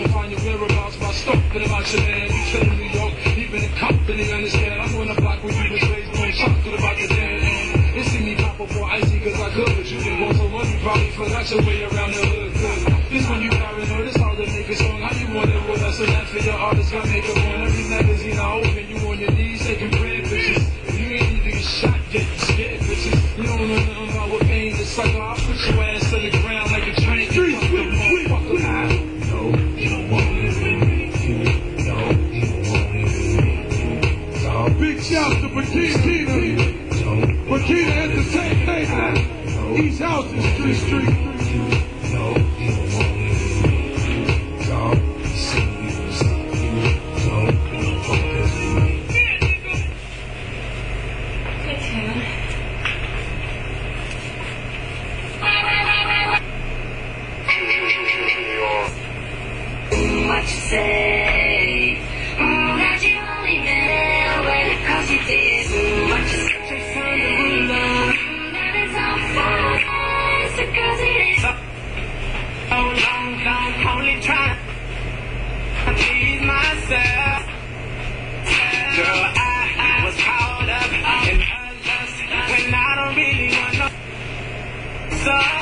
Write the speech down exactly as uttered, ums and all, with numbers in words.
to find your whereabouts by stalking about your man. You stay in New York, even in company, understand. I'm on the block where you was raised, doing talking about the damn. They see me pop up for icy cause I could, but you didn't want so money, probably forgot your way around the hood. Good. This when you paranoid, it's hard to make a song. How you want it with us? So that for your artist, gotta make a one. Every magazine I open, you on your knees, taking bread, bitches. If you ain't even get shot yet, you scared, bitches. You don't know nothing about what pain is. Sucker, I'll put your ass to the ground like a train. Street, street, street, motherfucker. No, you don't want to live with me. No, you don't want to live with me. So, big shout to Patina. Patina Entertainment. East House is Street, Street. No, you don't want to live with me. So, see me for something. No, you don't want to live with me. What you say? Mm, that you only meant when it cause you did. Mm, what you say? Just found the real love. Mm, that is all fine. So cause it is so, so long gone, only trying to please myself. Girl, I, I was caught up in her lust when I don't really want no. So